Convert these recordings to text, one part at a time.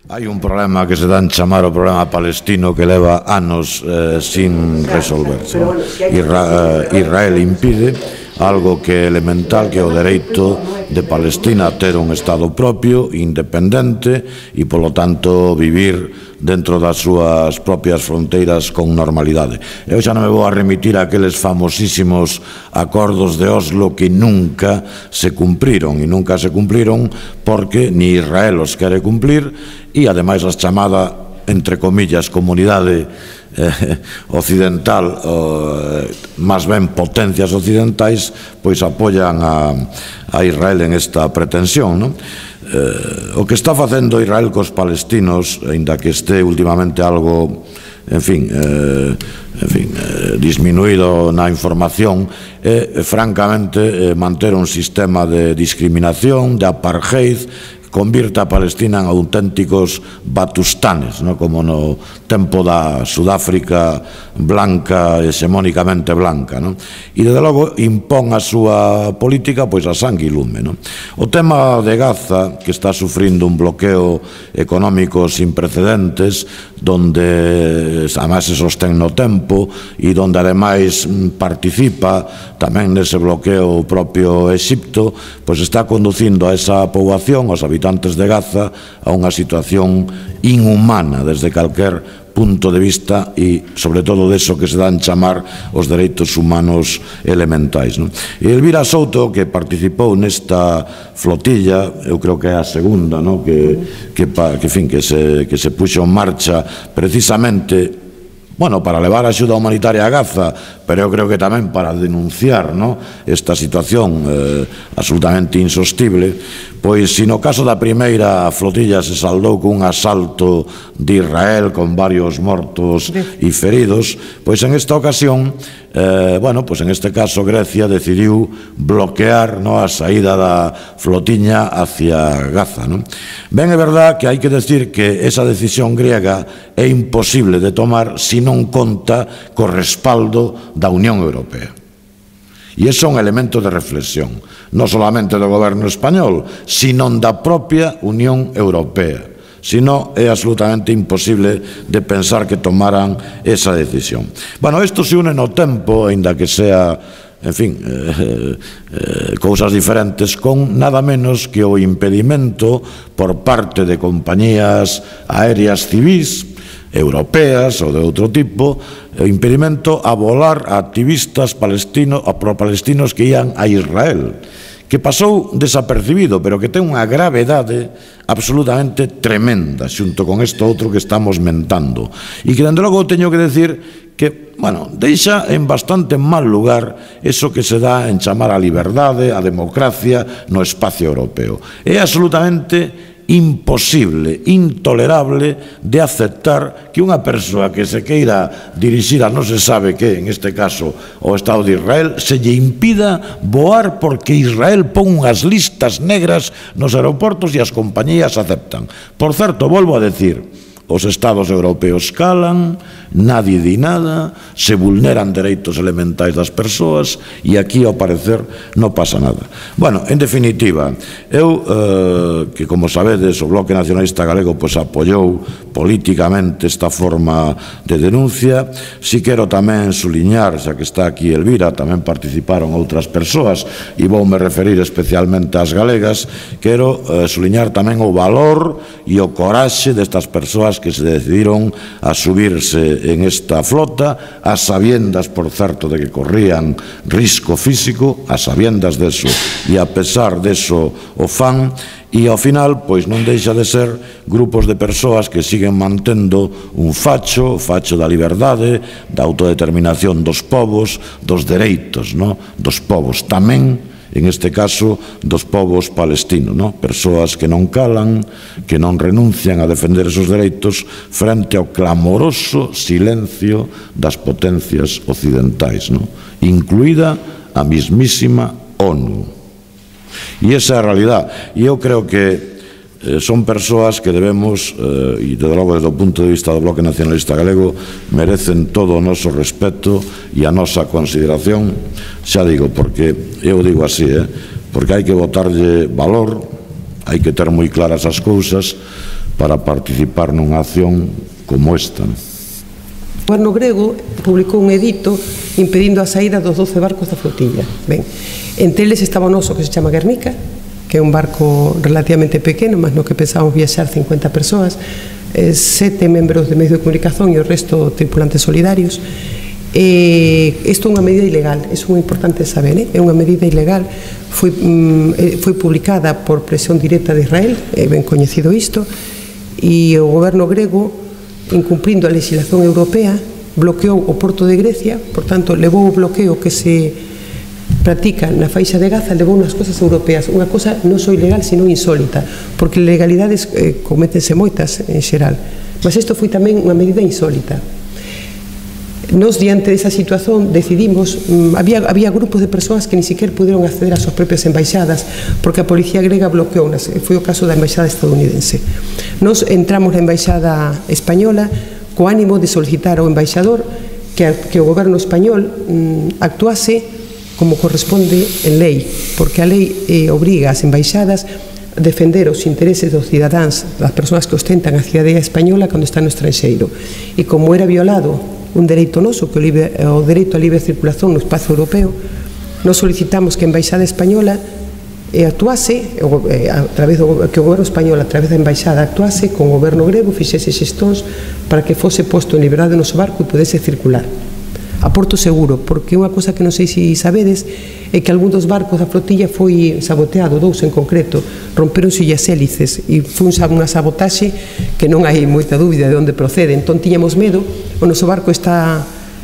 Hai un problema que se dan chamar o problema palestino que leva anos sin resolverse. Israel impide algo que é elemental, que é o dereito de Palestina a ter un Estado propio, independente, e, polo tanto, vivir dentro das súas propias fronteiras con normalidade. Eu xa non me vou a remitir a aqueles famosísimos acordos de Oslo que nunca se cumpriron, e nunca se cumpriron porque ni Israel os quere cumplir, e, ademais, a chamada, entre comillas, comunidade occidental, máis ben potencias occidentais, pois apoian a Israel en esta pretensión, non? O que está facendo Israel cos palestinos, aínda que este últimamente algo, disminuído na información, é, francamente, manter un sistema de discriminación, de apartheid, convirta a Palestina en auténticos batustanes, como no tempo da Sudáfrica blanca, hexemónicamente blanca, e, desde logo, impón a súa política pois a sangue e lume. O tema de Gaza, que está sufrindo un bloqueo económico sin precedentes, donde además se sostén no tempo e donde ademais participa tamén nese bloqueo o propio Exipto, pois está conducindo a esa poboación, aos habitantes de Gaza, a unha situación inhumana desde calquer punto de vista e, sobre todo, deso que se dan chamar os dereitos humanos elementais. E Elvira Souto, que participou nesta flotilla, eu creo que é a segunda, que se puxo en marcha precisamente para levar a axuda humanitaria a Gaza, pero eu creo que tamén para denunciar esta situación absolutamente insostible, pois se no caso da primeira flotilla se saldou cun asalto de Israel con varios mortos e feridos, pois en esta ocasión, en este caso Grecia decidiu bloquear a saída da flotiña hacia Gaza. Ben, é verdad que hai que decir que esa decisión griega é imposible de tomar se non conta co respaldo da Unión Europea. E iso é un elemento de reflexión, non solamente do goberno español, sino da propia Unión Europea. Si non, é absolutamente imposible de pensar que tomaran esa decisión. Isto se une no tempo, aínda que sea, cousas diferentes, con nada menos que o impedimento por parte de compañías aéreas civís, europeas ou de outro tipo, o impedimento a volar a activistas pro-palestinos que ían a Israel, que pasou desapercibido, pero que ten unha gravedade absolutamente tremenda xunto con isto outro que estamos mentando, e que, dende logo, teño que decir que, deixa en bastante mal lugar eso que se dá en chamar a liberdade, a democracia no espacio europeo. É absolutamente imposible, intolerable de aceptar que unha persoa que se queira dirixir a non se sabe que, en este caso, o Estado de Israel, se lle impida voar porque Israel pon unhas listas negras nos aeroportos e as compañías aceptan. Por certo, volvo a decir, os estados europeos calan, nadie di nada, se vulneran dereitos elementais das persoas e aquí, ao parecer, non pasa nada. En definitiva, eu, que como sabedes, o Bloque Nacionalista Galego apoiou políticamente esta forma de denuncia, si quero tamén suliñar, xa que está aquí Elvira, tamén participaron outras persoas e voume referir especialmente ás galegas, quero suliñar tamén o valor e o coraxe destas persoas que se decidiron a subirse en esta flota, a sabiendas, por certo, de que corrían risco físico, a sabiendas deso, e a pesar deso o fan, e ao final, pois non deixa de ser grupos de persoas que siguen mantendo un facho da liberdade, da autodeterminación dos povos, dos dereitos dos povos, tamén, en este caso, dos povos palestinos, persoas que non calan, que non renuncian a defender esos dereitos frente ao clamoroso silencio das potencias occidentais, incluída a mismísima ONU. E esa é a realidade. E eu creo que son persoas que debemos, e desde logo desde o punto de vista do Bloque Nacionalista Galego, merecen todo o noso respeto e a nosa consideración, xa digo, porque eu digo así, porque hai que botarlle valor, hai que ter moi claras as cousas, para participar nunha acción como esta. O goberno grego publicou un edito impedindo a saída dos 12 barcos da flotilla. Ben, entre eles estaba o noso, que se chama Guernica, que é un barco relativamente pequeno, mas no que pensábamos viaxar 50 persoas, 7 membros de medios de comunicación e o resto tripulantes solidarios. Isto é unha medida ilegal, iso é moi importante saber, é unha medida ilegal, foi publicada por presión directa de Israel, é ben coñecido isto, e o goberno grego, incumplindo a legislación europea, bloqueou o porto de Grecia, por tanto, levou o bloqueo que se practica na faixa de Gaza, levou unhas cosas europeas, unha cosa non só ilegal, sino insólita, porque legalidades cométense moitas en xeral, mas isto foi tamén unha medida insólita. Nos, diante desa situación, decidimos, había grupos de persoas que ni siquiera puderon acceder ás súas propias embaixadas porque a policía grega bloqueounas, foi o caso da embaixada estadounidense. Nos entramos na embaixada española co ánimo de solicitar ao embaixador que o goberno español actuase como corresponde en lei, porque a lei obriga as embaixadas a defender os intereses dos cidadáns, das persoas que ostentan a cidadía española cando están no estranxeiro. E como era violado un dereito noso, que o dereito a libre circulación no espazo europeo, nos solicitamos que a embaixada española actuase, a través que o goberno español, a través da embaixada, actuase con o goberno grego, fixese xestóns para que fose posto en liberdade o noso barco e pudese circular a porto seguro, porque unha cosa que non sei se sabedes é que algún dos barcos da flotilla foi saboteado, 2 en concreto, romperonse as hélices e foi unha sabotaxe que non hai moita dúbida de onde procede. Entón tiñamos medo, o noso barco estaba,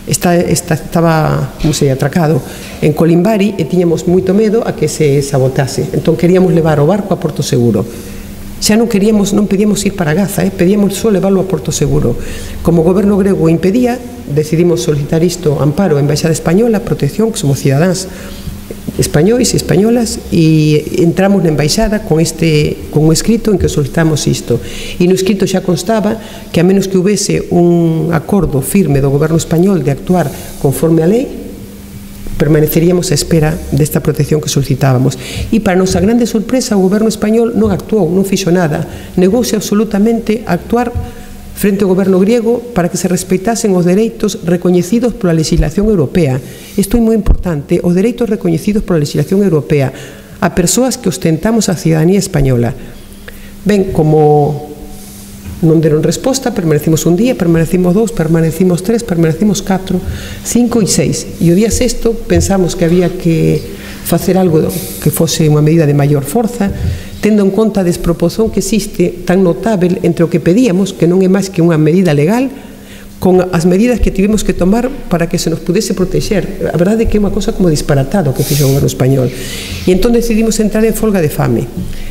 como se atracado en Colimbari e tiñamos moito medo a que se sabotase. Entón queríamos levar o barco a porto seguro. Xa non pedíamos ir para Gaza, pedíamos só leválo a porto seguro. Como o goberno grego impedía, decidimos solicitar isto, amparo, a embaixada española, protección, que somos cidadáns españois e españolas, e entramos na embaixada con un escrito en que solicitamos isto. E no escrito xa constaba que a menos que houvese un acordo firme do goberno español de actuar conforme a lei, permaneceríamos á espera desta protección que solicitábamos. E para nosa grande sorpresa, o goberno español non actuou, non fixo nada, negouse absolutamente a actuar frente ao goberno griego para que se respeitasen os dereitos recoñecidos pola legislación europea. Isto é moi importante, os dereitos recoñecidos pola legislación europea a persoas que ostentamos a cidadanía española. Ben, como non deron resposta, permanecimos un día, permanecimos 2, permanecimos 3, permanecimos 4, 5 e 6. E o día 6 pensamos que había que facer algo que fose unha medida de maior forza, tendo en conta a desproporción que existe tan notável entre o que pedíamos, que non é máis que unha medida legal, con as medidas que tivemos que tomar para que se nos pudese protexer. A verdade é que é unha cosa como disparatado que fixo o goberno español. E entón decidimos entrar en folga de fame.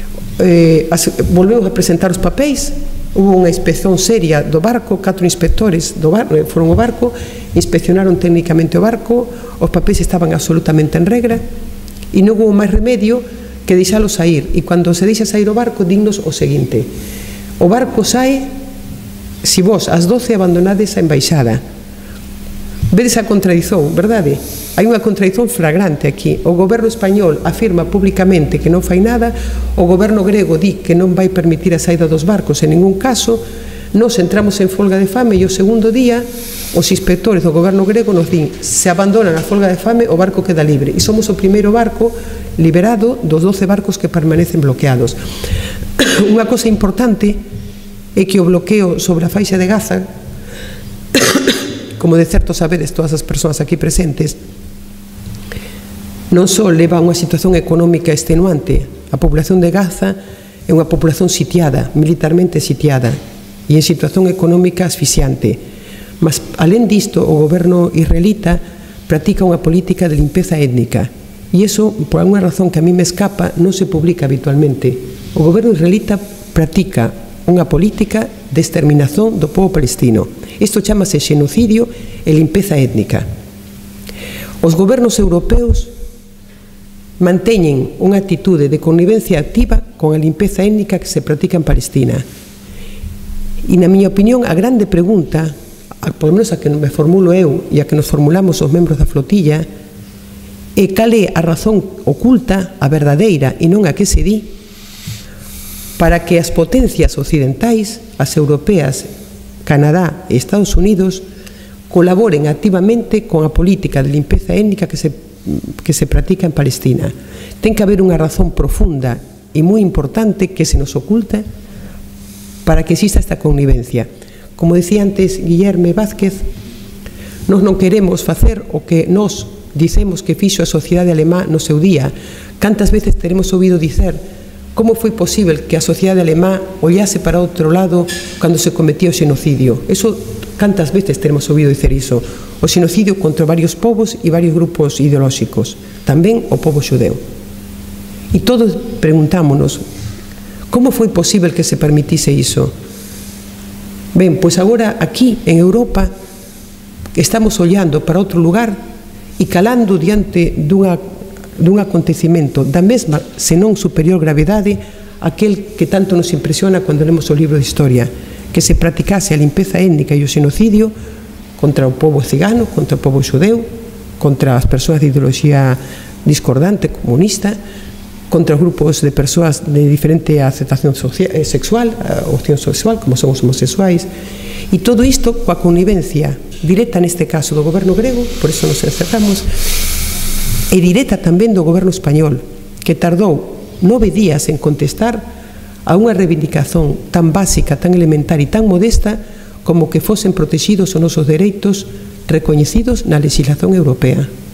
Volvemos a presentar os papéis, hubo unha inspección seria do barco, 4 inspectores foron ao barco, inspeccionaron técnicamente o barco, os papéis estaban absolutamente en regra e non hubo máis remedio que deixalo sair. E cando se deixa sair o barco, dignos o seguinte: o barco sae se vos ás 12 abandonades a embaixada. Vedes a contradición, verdade? Hai unha contradición flagrante aquí. O goberno español afirma públicamente que non fai nada, o goberno grego di que non vai permitir a saída dos barcos en ningún caso. Nos entramos en folga de fame e o segundo día os inspectores do goberno grego nos din: se abandonan a folga de fame, o barco queda libre. E somos o primeiro barco liberado dos 12 barcos que permanecen bloqueados. Unha cosa importante é que o bloqueo sobre a faixa de Gaza, como de certo sabedes todas as persoas aquí presentes, non só leva a unha situación económica extenuante. A población de Gaza é unha población sitiada, militarmente sitiada, e en situación económica asfixiante. Mas, alén disto, o goberno israelita practica unha política de limpeza étnica. E iso, por alguna razón que a mí me escapa, non se publica habitualmente. O goberno israelita practica unha política de exterminación do povo palestino. Isto chamase xenocidio e limpeza étnica. Os gobernos europeos manteñen unha actitude de connivencia activa con a limpeza étnica que se practica en Palestina. E, na miña opinión, a grande pregunta, por lo menos a que me formulo eu e a que nos formulamos os membros da flotilla, é cal é a razón oculta, a verdadeira e non a que se di, para que as potencias occidentais, as europeas, Canadá e Estados Unidos, colaboren activamente con a política de limpeza étnica que se practica en Palestina. Ten que haber unha razón profunda e moi importante que se nos oculta para que exista esta connivencia. Como decía antes Guillerme Vázquez, nós non queremos facer o que nós dicemos que fixo a sociedade alemá no seu día. Cantas veces teremos ouvido dicer como foi posible que a sociedade alemá ollase para outro lado cando se cometía o xenocidio. Eso, cantas veces teremos ouvido dicer iso. O xenocidio contra varios povos e varios grupos ideolóxicos. Tamén o povo xudeu. E todos preguntámonos, como foi posible que se permitise iso? Ben, pois agora aquí en Europa estamos ollando para outro lugar e calando diante dun acontecimento da mesma, senón superior gravedade, aquel que tanto nos impresiona cando lemos o libro de historia, que se practicase a limpeza étnica e o xenocidio contra o povo cigano, contra o povo xudeu, contra as persoas de ideoloxía discordante, comunista, contra os grupos de persoas de diferente aceptación sexual, opción sexual, como son os homosexuais, e todo isto coa connivencia directa neste caso do goberno grego, por iso nos encerramos, e directa tamén do goberno español, que tardou 9 días en contestar a unha reivindicación tan básica, tan elementar e tan modesta como que fosen protegidos os nosos dereitos recoñecidos na legislación europea.